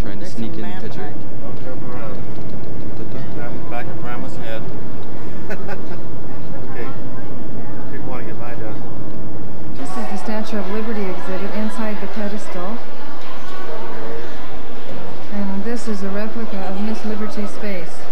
Trying to sneak in the picture. I'll jump around. Back of Grandma's head. Okay. People want to get by down. This is the Statue of Liberty exhibit inside the pedestal. And this is a replica of Miss Liberty's face.